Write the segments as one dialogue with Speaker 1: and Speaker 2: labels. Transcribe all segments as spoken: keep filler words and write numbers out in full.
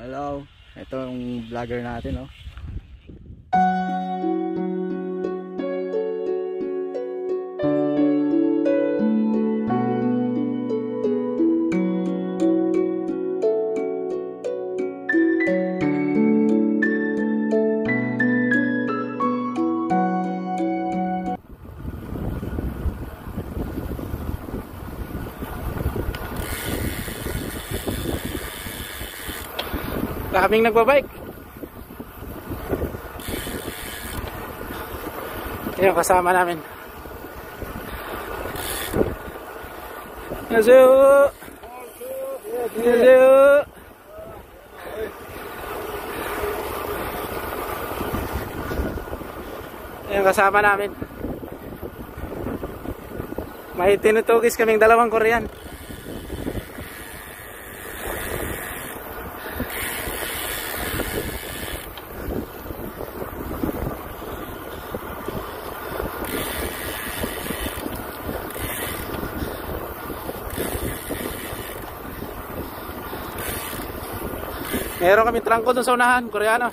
Speaker 1: Hello, ito yung vlogger natin, oh. Kaming nagbabike. Yan kasama namin. Yasu. Yasu. Yan kasama namin. May tinutugis kaming dalawang Korean. Meron kami trangko dun sa unahan, Koreano.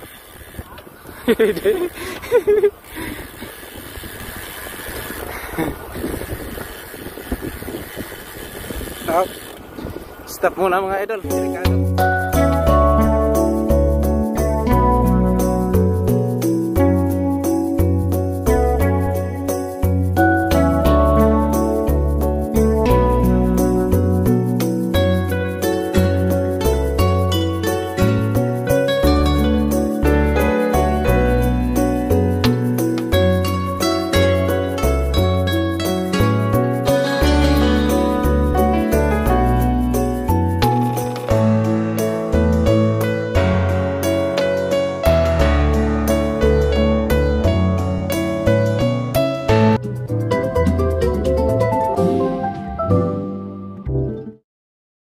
Speaker 1: Stop. Stop muna mga idol.